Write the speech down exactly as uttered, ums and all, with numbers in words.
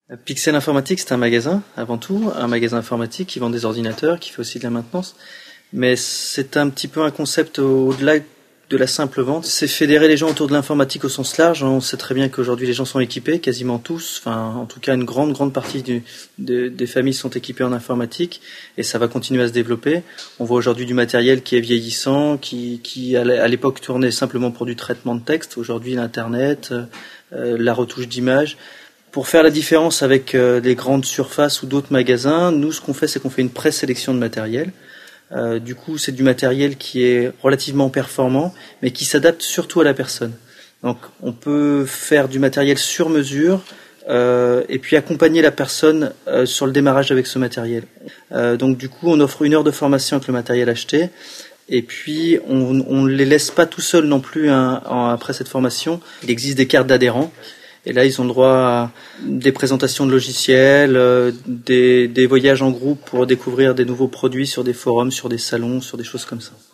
Pixel Informatique, c'est un magasin, avant tout, un magasin informatique qui vend des ordinateurs, qui fait aussi de la maintenance. Mais c'est un petit peu un concept au-delà de la simple vente. C'est fédérer les gens autour de l'informatique au sens large. On sait très bien qu'aujourd'hui les gens sont équipés, quasiment tous, enfin en tout cas une grande grande partie du, de, des familles sont équipées en informatique et ça va continuer à se développer. On voit aujourd'hui du matériel qui est vieillissant, qui, qui à l'époque tournait simplement pour du traitement de texte. Aujourd'hui l'internet, euh, la retouche d'image. Pour faire la différence avec euh, des grandes surfaces ou d'autres magasins, nous ce qu'on fait c'est qu'on fait une présélection de matériel. Euh, du coup c'est du matériel qui est relativement performant mais qui s'adapte surtout à la personne. Donc on peut faire du matériel sur mesure euh, et puis accompagner la personne euh, sur le démarrage avec ce matériel. Euh, donc du coup on offre une heure de formation avec le matériel acheté. Et puis on ne les laisse pas tout seuls non plus hein, en, après cette formation. Il existe des cartes d'adhérents. Et là, ils ont droit à des présentations de logiciels, euh, des, des voyages en groupe pour découvrir des nouveaux produits sur des forums, sur des salons, sur des choses comme ça.